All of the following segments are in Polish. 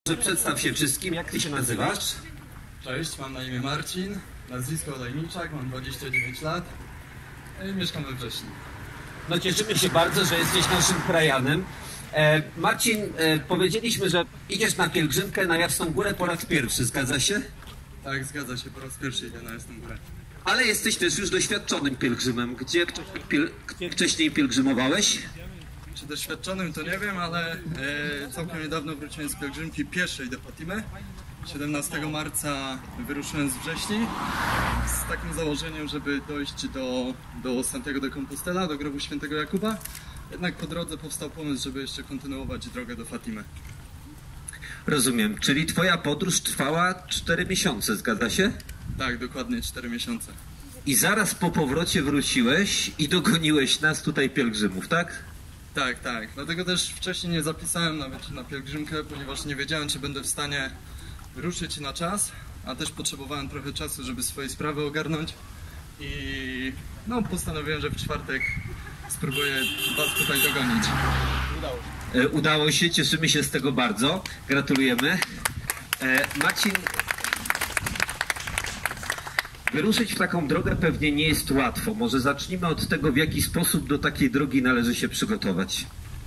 Przedstaw się wszystkim, jak ty się nazywasz? Cześć, mam na imię Marcin, nazwisko Olejniczak, mam 29 lat i mieszkam we Wrześni. No cieszymy się bardzo, że jesteś naszym krajanem. Marcin, powiedzieliśmy, że idziesz na pielgrzymkę na Jasną Górę po raz pierwszy, zgadza się? Tak, zgadza się, po raz pierwszy idę na Jasną Górę. Ale jesteś też już doświadczonym pielgrzymem. Gdzie wcześniej pielgrzymowałeś? Czy doświadczonym to nie wiem, ale całkiem niedawno wróciłem z pielgrzymki pieszej do Fatimy. 17 marca wyruszyłem z Wrześni z takim założeniem, żeby dojść do Santiago de Compostela, do grobu świętego Jakuba. Jednak po drodze powstał pomysł, żeby jeszcze kontynuować drogę do Fatimy. Rozumiem, czyli twoja podróż trwała 4 miesiące, zgadza się? Tak, dokładnie 4 miesiące. I zaraz po powrocie wróciłeś i dogoniłeś nas tutaj pielgrzymów, tak? Tak, tak. Dlatego też wcześniej nie zapisałem nawet na pielgrzymkę, ponieważ nie wiedziałem, czy będę w stanie ruszyć na czas, a też potrzebowałem trochę czasu, żeby swoje sprawy ogarnąć i no, postanowiłem, że w czwartek spróbuję was tutaj dogonić. Udało się. Udało się, cieszymy się z tego bardzo. Gratulujemy. Marcin, wyruszyć w taką drogę pewnie nie jest łatwo. Może zacznijmy od tego, w jaki sposób do takiej drogi należy się przygotować.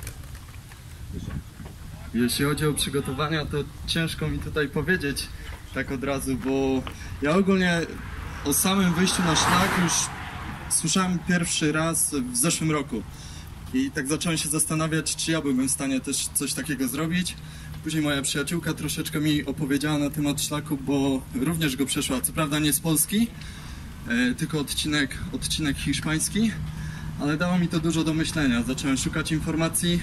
Jeśli chodzi o przygotowania, to ciężko mi tutaj powiedzieć tak od razu, bo ja ogólnie o samym wyjściu na szlak już słyszałem pierwszy raz w zeszłym roku. I tak zacząłem się zastanawiać, czy ja byłbym w stanie też coś takiego zrobić. Później moja przyjaciółka troszeczkę mi opowiedziała na temat szlaku, bo również go przeszła. Co prawda nie z Polski, tylko odcinek hiszpański, ale dało mi to dużo do myślenia. Zacząłem szukać informacji,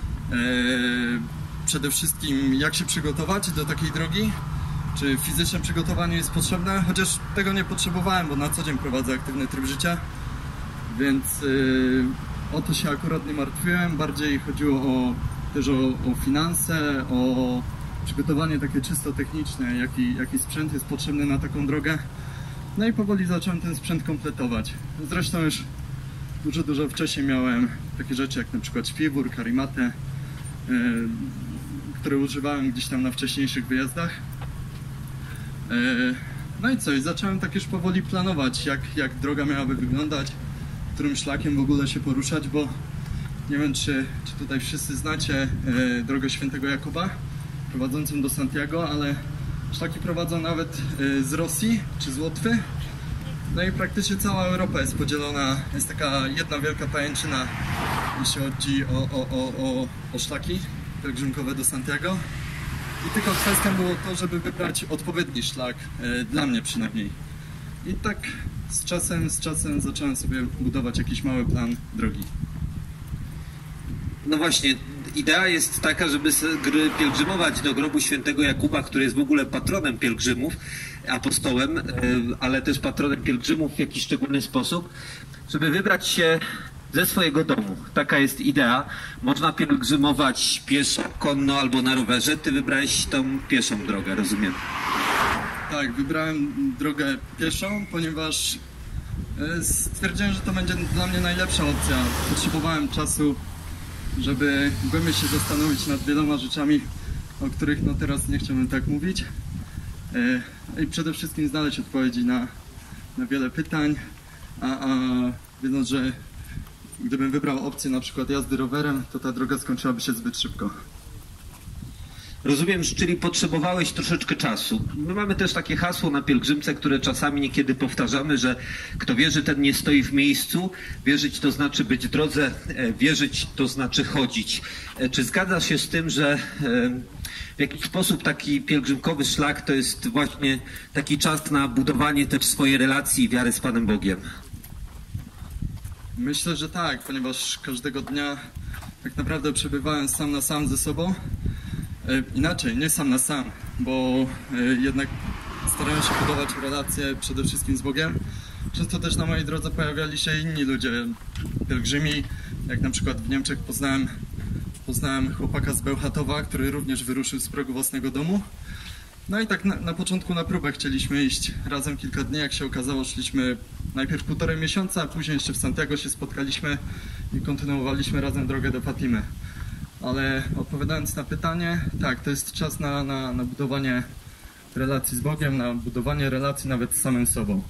przede wszystkim jak się przygotować do takiej drogi, czy fizyczne przygotowanie jest potrzebne, chociaż tego nie potrzebowałem, bo na co dzień prowadzę aktywny tryb życia, więc o to się akurat nie martwiłem. Bardziej chodziło też o finanse, o przygotowanie takie czysto techniczne, jaki sprzęt jest potrzebny na taką drogę. No i powoli zacząłem ten sprzęt kompletować. Zresztą już dużo wcześniej miałem takie rzeczy jak na przykład śpiwór, karimatę, które używałem gdzieś tam na wcześniejszych wyjazdach. No i co, i zacząłem tak już powoli planować, jak droga miałaby wyglądać, którym szlakiem w ogóle się poruszać, bo nie wiem, czy tutaj wszyscy znacie drogę świętego Jakuba prowadzącą do Santiago, ale szlaki prowadzą nawet z Rosji czy z Łotwy. No i praktycznie cała Europa jest podzielona, jest taka jedna wielka pajęczyna, jeśli chodzi o szlaki pielgrzymkowe do Santiago. I tylko kwestią było to, żeby wybrać odpowiedni szlak, dla mnie przynajmniej. I tak z czasem zacząłem sobie budować jakiś mały plan drogi. No właśnie, idea jest taka, żeby pielgrzymować do grobu świętego Jakuba, który jest w ogóle patronem pielgrzymów, apostołem, ale też patronem pielgrzymów w jakiś szczególny sposób, żeby wybrać się ze swojego domu. Taka jest idea. Można pielgrzymować pieszo, konno albo na rowerze. Ty wybrałeś tą pieszą drogę, rozumiem? Tak, wybrałem drogę pieszą, ponieważ stwierdziłem, że to będzie dla mnie najlepsza opcja. Potrzebowałem czasu, żeby głębiej się zastanowić nad wieloma rzeczami, o których no teraz nie chciałbym tak mówić. I przede wszystkim znaleźć odpowiedzi na wiele pytań, a wiedząc, że gdybym wybrał opcję na przykład jazdy rowerem, to ta droga skończyłaby się zbyt szybko. Rozumiem, czyli potrzebowałeś troszeczkę czasu. My mamy też takie hasło na pielgrzymce, które czasami niekiedy powtarzamy, że kto wierzy, ten nie stoi w miejscu. Wierzyć to znaczy być w drodze, wierzyć to znaczy chodzić. Czy zgadzasz się z tym, że w jakiś sposób taki pielgrzymkowy szlak to jest właśnie taki czas na budowanie też swojej relacji i wiary z Panem Bogiem? Myślę, że tak, ponieważ każdego dnia tak naprawdę przebywałem sam na sam ze sobą. Inaczej, nie sam na sam, bo jednak starałem się budować relacje przede wszystkim z Bogiem. Często też na mojej drodze pojawiali się inni ludzie, pielgrzymi, jak na przykład w Niemczech poznałem chłopaka z Bełchatowa, który również wyruszył z progu własnego domu. No i tak na początku na próbę chcieliśmy iść razem kilka dni, jak się okazało szliśmy najpierw 1,5 miesiąca, a później jeszcze w Santiago się spotkaliśmy i kontynuowaliśmy razem drogę do Fatimy. Ale odpowiadając na pytanie, tak, to jest czas na budowanie relacji z Bogiem, na budowanie relacji nawet z samym sobą.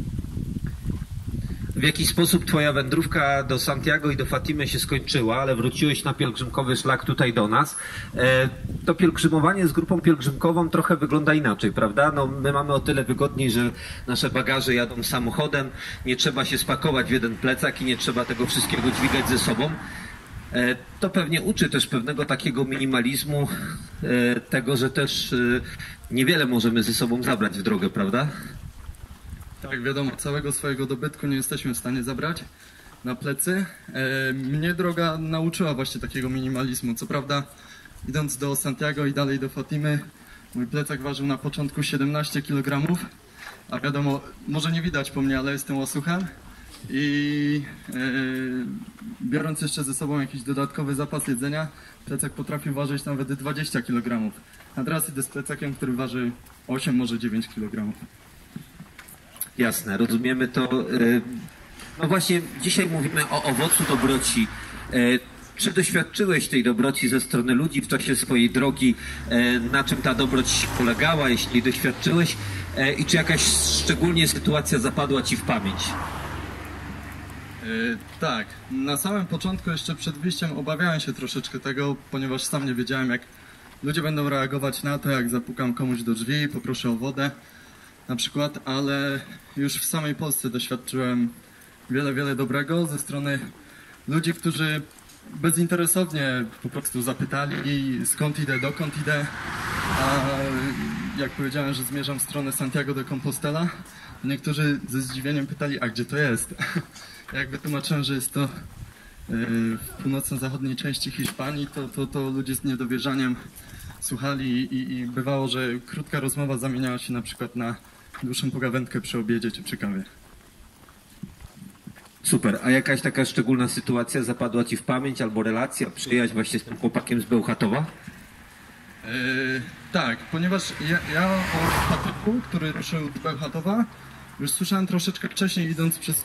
W jaki sposób twoja wędrówka do Santiago i do Fatimy się skończyła, ale wróciłeś na pielgrzymkowy szlak tutaj do nas. To pielgrzymowanie z grupą pielgrzymkową trochę wygląda inaczej, prawda? No, my mamy o tyle wygodniej, że nasze bagaże jadą samochodem, nie trzeba się spakować w jeden plecak i nie trzeba tego wszystkiego dźwigać ze sobą. To pewnie uczy też pewnego takiego minimalizmu, tego, że też niewiele możemy ze sobą zabrać w drogę, prawda? Tak, wiadomo, całego swojego dobytku nie jesteśmy w stanie zabrać na plecy. Mnie droga nauczyła właśnie takiego minimalizmu. Co prawda, idąc do Santiago i dalej do Fatimy, mój plecak ważył na początku 17 kg, a wiadomo, może nie widać po mnie, ale jestem łasuchem i biorąc jeszcze ze sobą jakiś dodatkowy zapas jedzenia, plecak potrafił ważyć nawet 20 kg. A teraz idę z plecakiem, który waży 8, może 9 kg. Jasne, rozumiemy to. No właśnie, dzisiaj mówimy o owocu dobroci. Czy doświadczyłeś tej dobroci ze strony ludzi w czasie swojej drogi? Na czym ta dobroć polegała, jeśli doświadczyłeś? I czy jakaś szczególnie sytuacja zapadła ci w pamięć? Tak, na samym początku, jeszcze przed wyjściem, obawiałem się troszeczkę tego, ponieważ sam nie wiedziałem, jak ludzie będą reagować na to, jak zapukam komuś do drzwi, poproszę o wodę na przykład, ale już w samej Polsce doświadczyłem wiele dobrego ze strony ludzi, którzy bezinteresownie po prostu zapytali, skąd idę, dokąd idę, a jak powiedziałem, że zmierzam w stronę Santiago de Compostela, niektórzy ze zdziwieniem pytali, a gdzie to jest? Jak wytłumaczyłem, że jest to w północno-zachodniej części Hiszpanii, to ludzie z niedowierzaniem słuchali i bywało, że krótka rozmowa zamieniała się na przykład na dłuższą pogawędkę przy obiedzie czy przy kawie. Super, a jakaś taka szczególna sytuacja zapadła ci w pamięć albo relacja, przyjaźń właśnie z tym chłopakiem z Bełchatowa? Tak, ponieważ ja o Patryku, który ruszył z Bełchatowa, już słyszałem troszeczkę wcześniej, idąc przez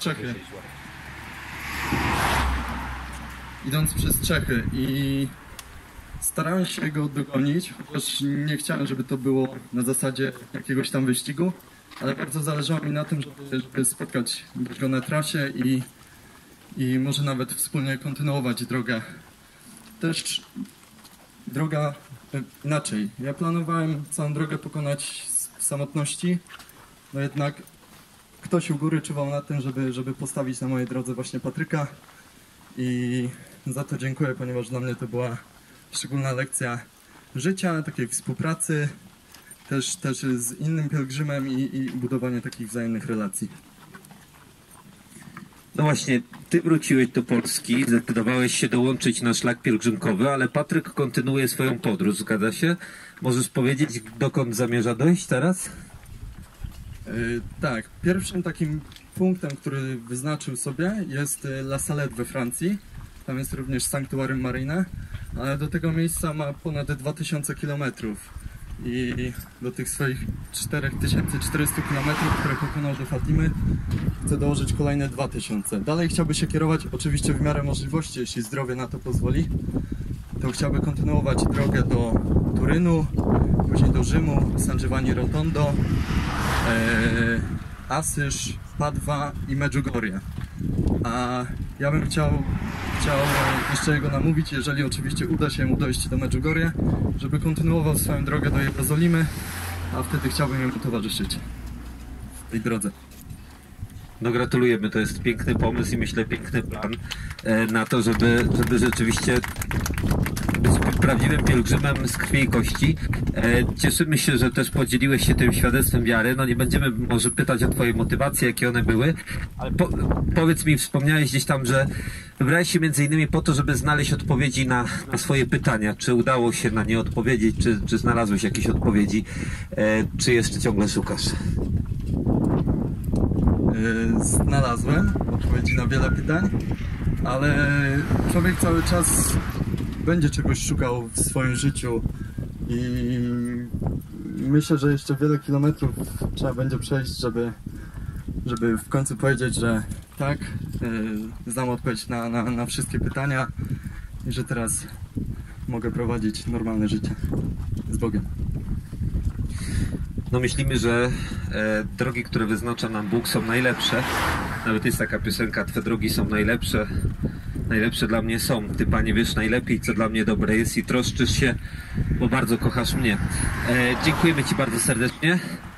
Czechy i starałem się go dogonić, chociaż nie chciałem, żeby to było na zasadzie jakiegoś tam wyścigu, ale bardzo zależało mi na tym, żeby spotkać go na trasie i może nawet wspólnie kontynuować drogę. Też droga inaczej. Ja planowałem całą drogę pokonać w samotności, no jednak ktoś u góry czuwał na tym, żeby postawić na mojej drodze właśnie Patryka i za to dziękuję, ponieważ dla mnie to była szczególna lekcja życia, takiej współpracy, też z innym pielgrzymem i budowanie takich wzajemnych relacji. No właśnie, ty wróciłeś do Polski, zdecydowałeś się dołączyć na szlak pielgrzymkowy, ale Patryk kontynuuje swoją podróż, zgadza się? Możesz powiedzieć, dokąd zamierza dojść teraz? Tak, pierwszym takim punktem, który wyznaczył sobie, jest La Salette we Francji. Tam jest również Sanctuarium Marine, ale do tego miejsca ma ponad 2000 km i do tych swoich 4400 km, które pokonał do Fatimy, chce dołożyć kolejne 2000. Dalej chciałby się kierować, oczywiście w miarę możliwości, jeśli zdrowie na to pozwoli, to chciałby kontynuować drogę do Turynu, później do Rzymu, San Giovanni Rotondo, Asyż, Padwa i Medjugorje. A ja bym chciał jeszcze jego namówić, jeżeli oczywiście uda się mu dojść do Medjugorje, żeby kontynuował swoją drogę do Jerozolimy, a wtedy chciałbym jemu towarzyszyć w tej drodze. No gratulujemy, to jest piękny pomysł i myślę piękny plan na to, żeby rzeczywiście być prawdziwym pielgrzymem z krwi i kości. Cieszymy się, że też podzieliłeś się tym świadectwem wiary. No nie będziemy może pytać o twoje motywacje, jakie one były, ale powiedz mi, wspomniałeś gdzieś tam, że wybrałeś się między innymi po to, żeby znaleźć odpowiedzi na swoje pytania. Czy udało się na nie odpowiedzieć, czy znalazłeś jakieś odpowiedzi, czy jeszcze ciągle szukasz? Znalazłem odpowiedzi na wiele pytań, ale człowiek cały czas będzie czegoś szukał w swoim życiu i myślę, że jeszcze wiele kilometrów trzeba będzie przejść, żeby w końcu powiedzieć, że tak, znam odpowiedź na wszystkie pytania i że teraz mogę prowadzić normalne życie z Bogiem. No myślimy, że drogi, które wyznacza nam Bóg, są najlepsze. Nawet jest taka piosenka: Twe drogi są najlepsze. Najlepsze dla mnie są. Ty, Panie, wiesz najlepiej, co dla mnie dobre jest i troszczysz się, bo bardzo kochasz mnie. Dziękujemy Ci bardzo serdecznie.